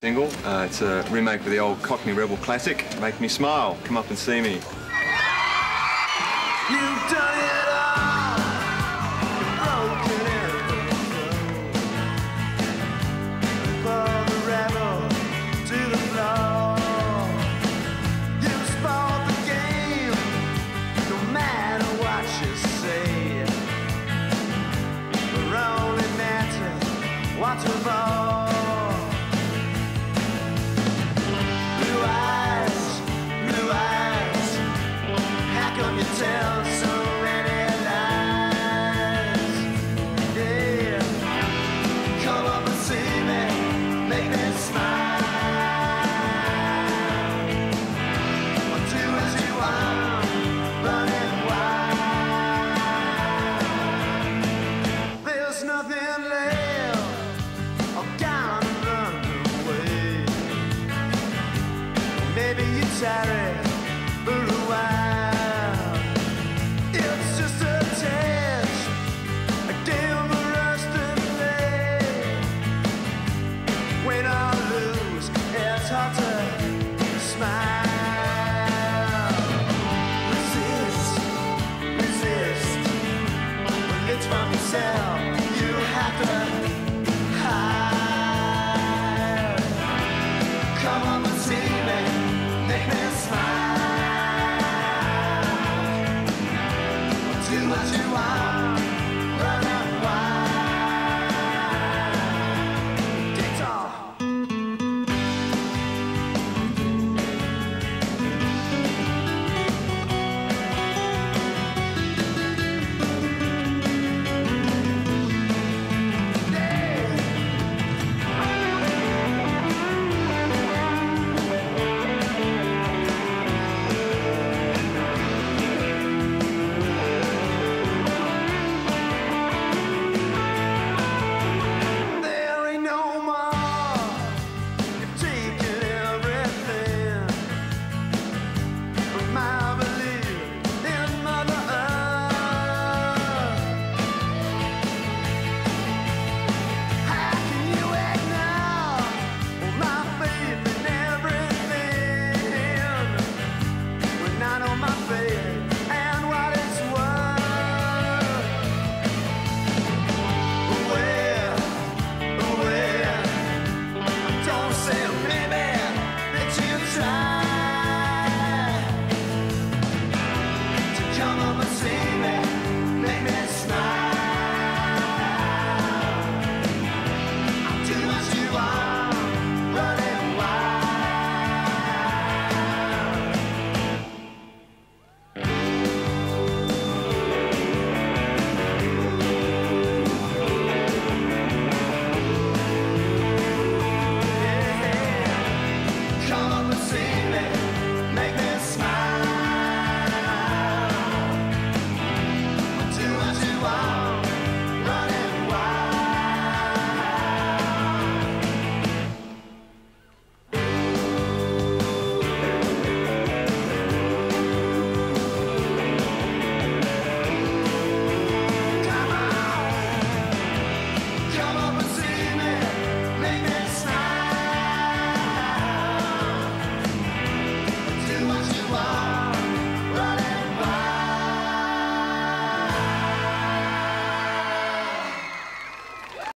Single. It's a remake of the old Cockney rebel classic, Make Me Smile. Come up and see me. You've done it all. You've broken every code. Pull the rebel to the floor. You've spoiled the game, no matter what you say. We're only meant what to ball. Tell so many lies. Yeah, come up and see me, make me smile. I'll do as you want, running wild. There's nothing left, I've gone and run away. Maybe you're tired, but